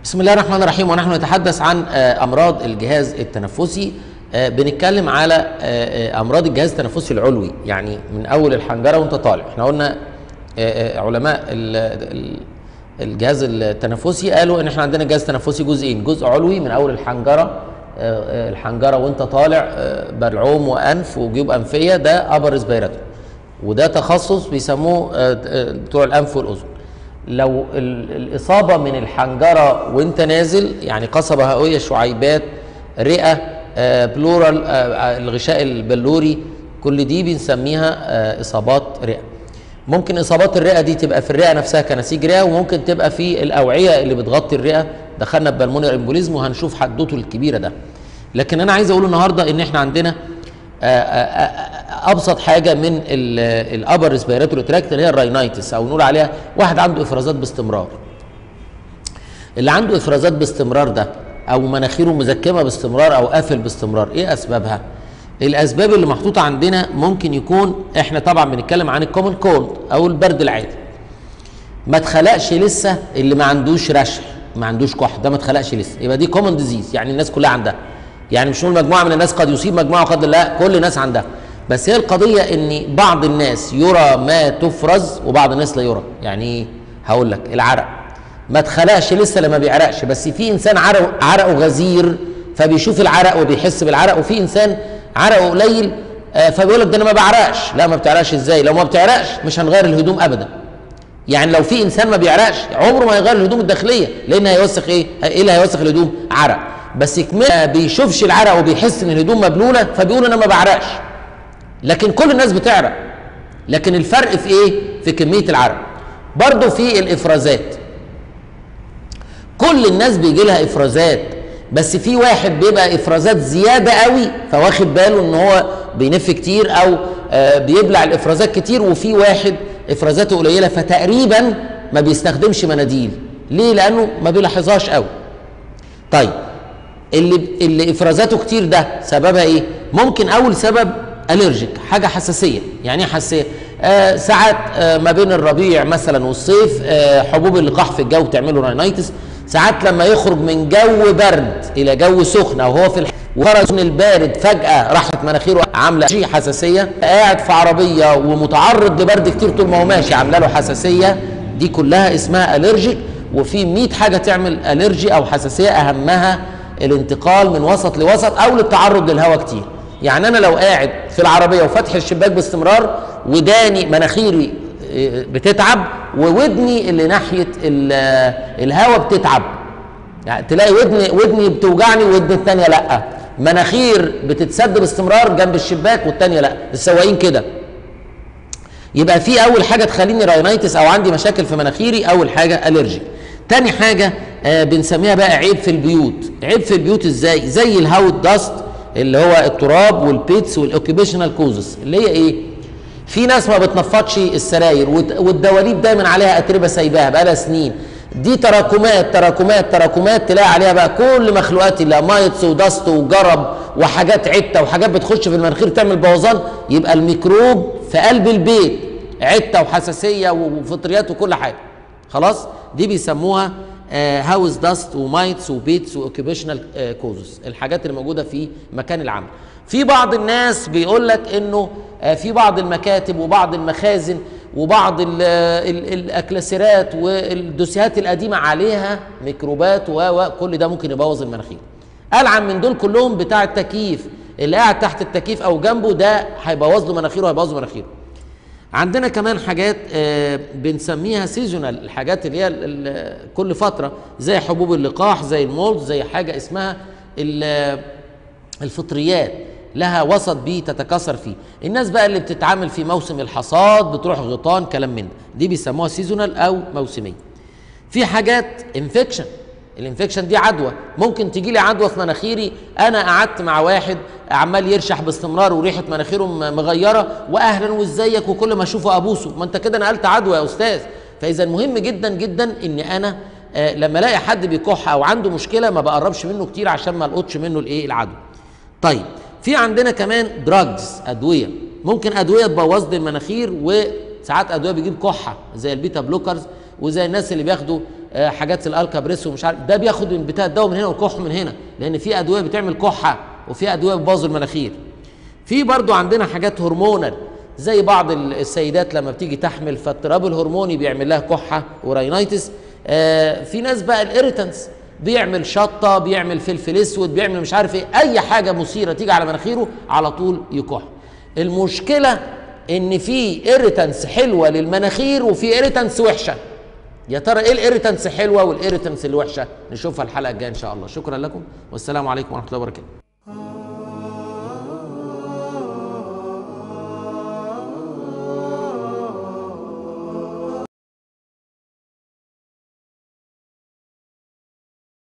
بسم الله الرحمن الرحيم. ونحن نتحدث عن أمراض الجهاز التنفسي. بنتكلم على أمراض الجهاز التنفسي العلوي، يعني من أول الحنجرة وأنت طالع. احنا قلنا علماء الجهاز التنفسي قالوا إن احنا عندنا جهاز تنفسي جزئين، جزء علوي من أول الحنجرة وأنت طالع، بلعوم وأنف وجيوب أنفية، ده أبر ريسبيراتوري، وده تخصص بيسموه بتوع الأنف والأذن. لو الإصابة من الحنجرة وانت نازل، يعني قصبة هوية، شعيبات، رئة، بلورال، الغشاء البلوري، كل دي بنسميها إصابات رئة. ممكن إصابات الرئة دي تبقى في الرئة نفسها كنسيج رئة، وممكن تبقى في الأوعية اللي بتغطي الرئة. دخلنا ببلمونير امبوليزم وهنشوف حدوته الكبيرة ده. لكن أنا عايز أقول النهاردة إن إحنا عندنا ابسط حاجه من الابر ريسبيراتوري تراكت اللي هي الراينايتس، او نقول عليها واحد عنده افرازات باستمرار. اللي عنده افرازات باستمرار ده، او مناخيره مزكمه باستمرار او قافل باستمرار، ايه اسبابها؟ الاسباب اللي محطوطه عندنا ممكن يكون، احنا طبعا بنتكلم عن الكومن كولد او البرد العادي. ما اتخلقش لسه اللي ما عندوش رشح، ما عندوش كحه، ده ما اتخلقش لسه، يبقى دي كومن ديزيز، يعني الناس كلها عندها. يعني مش نقول مجموعه من الناس قد يصيب مجموعه وقد لا، كل الناس عندها. بس هي القضيه ان بعض الناس يرى ما تفرز وبعض الناس لا يرى. يعني هقول لك، العرق ما اتخلقش لسه لما بيعرقش، بس في انسان عرقه غزير فبيشوف العرق وبيحس بالعرق، وفي انسان عرقه قليل فبيقول لك ده انا ما بعرقش. لا، ما بتعرقش ازاي؟ لو ما بتعرقش مش هنغير الهدوم ابدا. يعني لو في انسان ما بيعرقش عمره ما هيغير الهدوم الداخليه، لان هيوسخ ايه اللي هيوسخ الهدوم؟ عرق. بس ما بيشوفش العرق وبيحس ان الهدوم مبلوله فبيقول انا ما بعرقش. لكن كل الناس بتعرق، لكن الفرق في ايه؟ في كميه العرق. برضو في الافرازات، كل الناس بيجي لها افرازات، بس في واحد بيبقى افرازات زياده قوي فواخد باله ان هو بينف كتير او بيبلع الافرازات كتير، وفي واحد افرازاته قليله فتقريبا ما بيستخدمش مناديل. ليه؟ لانه ما بيلاحظهاش قوي. طيب اللي افرازاته كتير ده سببها ايه؟ ممكن اول سبب الرجيك، حاجه حساسيه. يعني ايه حساسيه؟ ساعات ما بين الربيع مثلا والصيف حبوب اللقاح في الجو تعمله راينايتس. ساعات لما يخرج من جو برد الى جو سخن، او هو وخرج البارد فجاه راحت مناخيره عامله حساسيه. قاعد في عربيه ومتعرض لبرد كتير طول ما هو ماشي عامله له حساسيه. دي كلها اسمها الرجيك. وفي 100 حاجه تعمل الرجي او حساسيه، اهمها الانتقال من وسط لوسط او للتعرض للهواء كتير. يعني انا لو قاعد في العربيه وفتح الشباك باستمرار، وداني مناخيري بتتعب وودني اللي ناحيه الهواء بتتعب، يعني تلاقي ودني بتوجعني وودني الثانيه لا، مناخير بتتسد باستمرار جنب الشباك والثانيه لا، السواقين كده. يبقى في اول حاجه تخليني راينايتس او عندي مشاكل في مناخيري، اول حاجه الرجي. تاني حاجه بنسميها بقى عيب في البيوت. عيب في البيوت ازاي؟ زي الهاوت داست اللي هو التراب والبيتس والاوكيبيشنال كوزس، اللي هي ايه؟ في ناس ما بتنفضش السراير والدواليب دايما عليها اتربه سايباها بقالها سنين. دي تراكمات تراكمات تراكمات، تلاقي عليها بقى كل مخلوقات الله، مايتس ودست وجرب وحاجات عته وحاجات بتخش في المناخير تعمل بوظان. يبقى الميكروب في قلب البيت، عته وحساسيه وفطريات وكل حاجه. خلاص؟ دي بيسموها هاوس داست ومايتس وبيتس واوكيبيشنال كوزز، الحاجات اللي موجوده في مكان العمل. في بعض الناس بيقول لك انه في بعض المكاتب وبعض المخازن وبعض الاكلاسيرات والدوسيهات القديمه عليها ميكروبات وكل ده ممكن يبوظ المناخير. العن من دول كلهم بتاع التكييف، اللي قاعد تحت التكييف او جنبه ده هيبوظ له مناخيره وهيبوظ مناخيره. عندنا كمان حاجات بنسميها سيزونال، الحاجات اللي هي كل فتره، زي حبوب اللقاح، زي المولد، زي حاجه اسمها الفطريات، لها وسط تتكاثر فيه. الناس بقى اللي بتتعامل في موسم الحصاد بتروح غيطان كلام من ده، دي بيسموها سيزونال او موسميه. في حاجات انفكشن، الانفكشن دي عدوى، ممكن تيجي لي عدوى في مناخيري. انا قعدت مع واحد عمال يرشح باستمرار وريحه مناخيره مغيره، واهلا وازيك وكل ما اشوفه ابوسه، ما انت كده نقلت عدوى يا استاذ. فاذا مهم جدا جدا ان انا لما الاقي حد بيكح او عنده مشكله ما بقربش منه كتير عشان ما القطش منه العدوى. طيب في عندنا كمان دراجز، ادويه، ممكن ادويه تبوظ لي المناخير، وساعات ادويه بتجيب كحه زي البيتا بلوكرز وزي الناس اللي بياخدوا حاجات الالكابريس ومش عارف، ده بياخد بتاع الدواء من هنا والكح من هنا، لان في ادويه بتعمل كحه وفي ادويه بتبوظ المناخير. في برضو عندنا حاجات هرمونال، زي بعض السيدات لما بتيجي تحمل فاضطراب الهرموني بيعمل لها كحه وراينايتس. في ناس بقى الاريتنس بيعمل شطه، بيعمل فلفل اسود، بيعمل مش عارف ايه، اي حاجه مثيره تيجي على مناخيره على طول يكح. المشكله ان في اريتنس حلوه للمناخير وفي اريتنس وحشه. يا ترى ايه الاريتنس حلوه والاريتنس الوحشه؟ نشوفها الحلقه الجايه ان شاء الله. شكرا لكم والسلام عليكم ورحمه الله وبركاته.